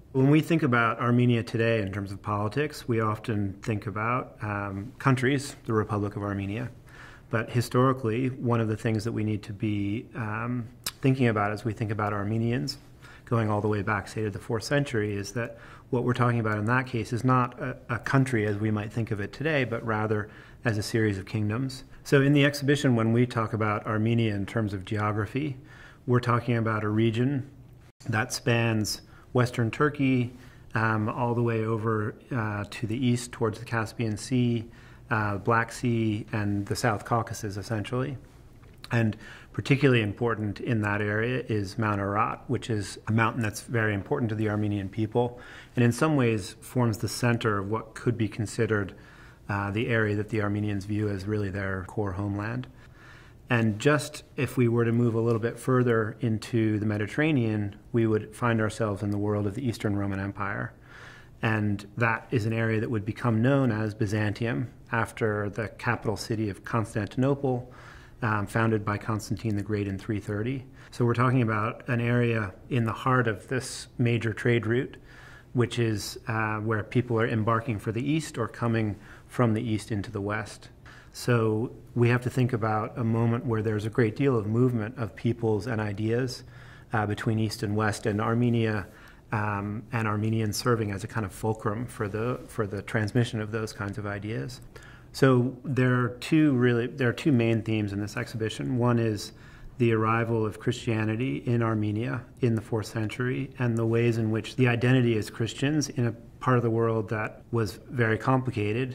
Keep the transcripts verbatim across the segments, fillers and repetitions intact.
When we think about Armenia today in terms of politics, we often think about um, countries, the Republic of Armenia. But historically, one of the things that we need to be um, thinking about as we think about Armenians, going all the way back, say, to the fourth century, is that what we're talking about in that case is not a, a country as we might think of it today, but rather as a series of kingdoms. So in the exhibition, when we talk about Armenia in terms of geography, we're talking about a region that spans Western Turkey, um, all the way over uh, to the east towards the Caspian Sea, uh, Black Sea, and the South Caucasus, essentially. And particularly important in that area is Mount Ararat, which is a mountain that's very important to the Armenian people, and in some ways forms the center of what could be considered uh, the area that the Armenians view as really their core homeland. And just if we were to move a little bit further into the Mediterranean, we would find ourselves in the world of the Eastern Roman Empire. And that is an area that would become known as Byzantium after the capital city of Constantinople, um, founded by Constantine the Great in three thirty. So we're talking about an area in the heart of this major trade route, which is uh, where people are embarking for the east or coming from the east into the west. So we have to think about a moment where there's a great deal of movement of peoples and ideas uh, between East and West, and Armenia um, and Armenians serving as a kind of fulcrum for the for the transmission of those kinds of ideas. So there are two really there are two main themes in this exhibition. One is the arrival of Christianity in Armenia in the fourth century and the ways in which the identity as Christians in a part of the world that was very complicated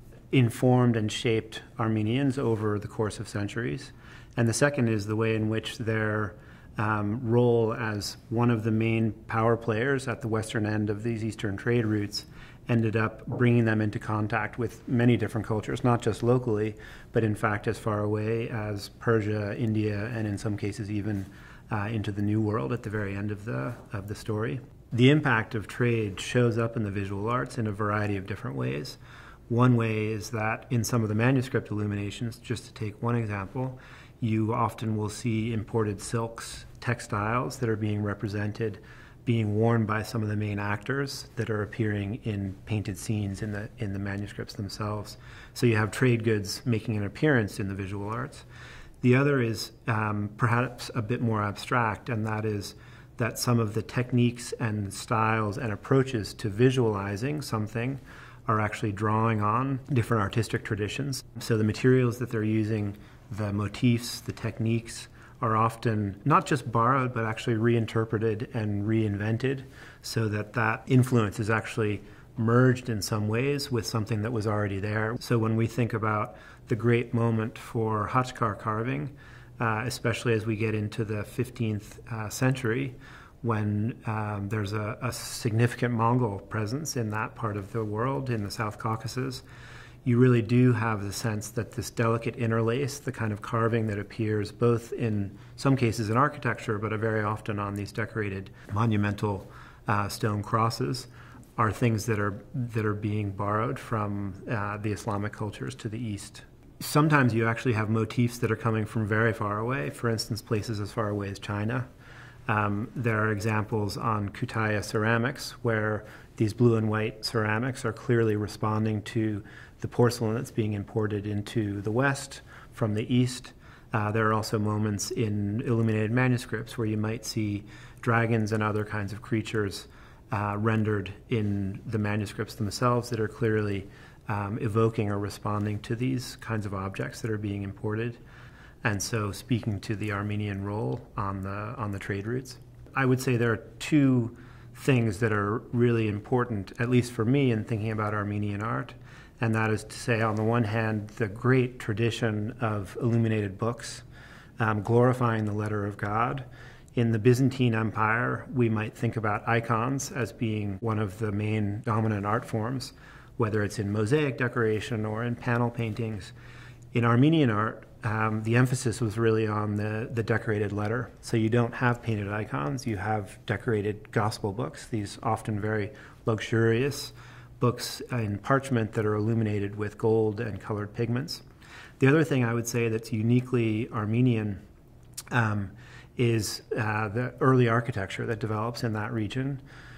informed and shaped Armenians over the course of centuries. And the second is the way in which their um, role as one of the main power players at the western end of these eastern trade routes ended up bringing them into contact with many different cultures, not just locally, but in fact as far away as Persia, India, and in some cases even uh, into the New World at the very end of the, of the story. The impact of trade shows up in the visual arts in a variety of different ways. One way is that in some of the manuscript illuminations, just to take one example, you often will see imported silks, textiles that are being represented, being worn by some of the main actors that are appearing in painted scenes in the in the manuscripts themselves. So you have trade goods making an appearance in the visual arts. The other is um, perhaps a bit more abstract, and that is that some of the techniques and styles and approaches to visualizing something are actually drawing on different artistic traditions. So the materials that they're using, the motifs, the techniques, are often not just borrowed, but actually reinterpreted and reinvented so that that influence is actually merged in some ways with something that was already there. So when we think about the great moment for Khachkar carving, uh, especially as we get into the fifteenth uh, century, when um, there's a, a significant Mongol presence in that part of the world, in the South Caucasus, you really do have the sense that this delicate interlace, the kind of carving that appears both in some cases in architecture, but very often on these decorated monumental uh, stone crosses, are things that are that are being borrowed from uh, the Islamic cultures to the east. Sometimes you actually have motifs that are coming from very far away, for instance, places as far away as China. Um, there are examples on Kütahya ceramics where these blue and white ceramics are clearly responding to the porcelain that's being imported into the West from the East. Uh, there are also moments in illuminated manuscripts where you might see dragons and other kinds of creatures uh, rendered in the manuscripts themselves that are clearly um, evoking or responding to these kinds of objects that are being imported. And so speaking to the Armenian role on the on the trade routes. I would say there are two things that are really important, at least for me, in thinking about Armenian art. And that is to say, on the one hand, the great tradition of illuminated books, um, glorifying the letter of God. In the Byzantine Empire, we might think about icons as being one of the main dominant art forms, whether it's in mosaic decoration or in panel paintings. In Armenian art, Um, the emphasis was really on the, the decorated letter. So you don't have painted icons, you have decorated gospel books, these often very luxurious books in parchment that are illuminated with gold and colored pigments. The other thing I would say that's uniquely Armenian um, is uh, the early architecture that develops in that region.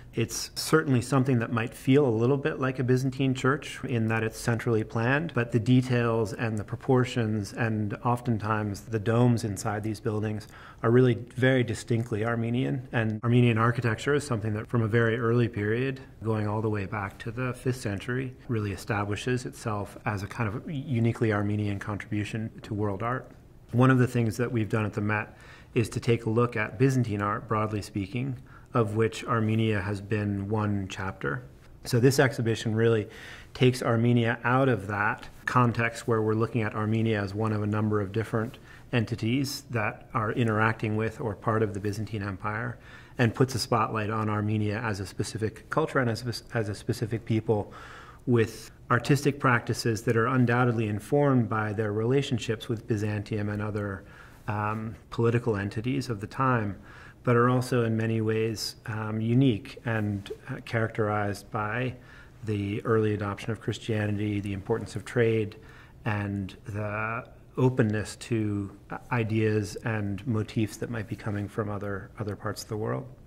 It's certainly something that might feel a little bit like a Byzantine church in that it's centrally planned, but the details and the proportions and oftentimes the domes inside these buildings are really very distinctly Armenian. And Armenian architecture is something that from a very early period, going all the way back to the fifth century, really establishes itself as a kind of uniquely Armenian contribution to world art. One of the things that we've done at the Met is to take a look at Byzantine art, broadly speaking, of which Armenia has been one chapter. So this exhibition really takes Armenia out of that context where we're looking at Armenia as one of a number of different entities that are interacting with or part of the Byzantine Empire, and puts a spotlight on Armenia as a specific culture and as a, as a specific people with artistic practices that are undoubtedly informed by their relationships with Byzantium and other um, political entities of the time, but are also in many ways um, unique and uh, characterized by the early adoption of Christianity, the importance of trade, and the openness to ideas and motifs that might be coming from other, other parts of the world.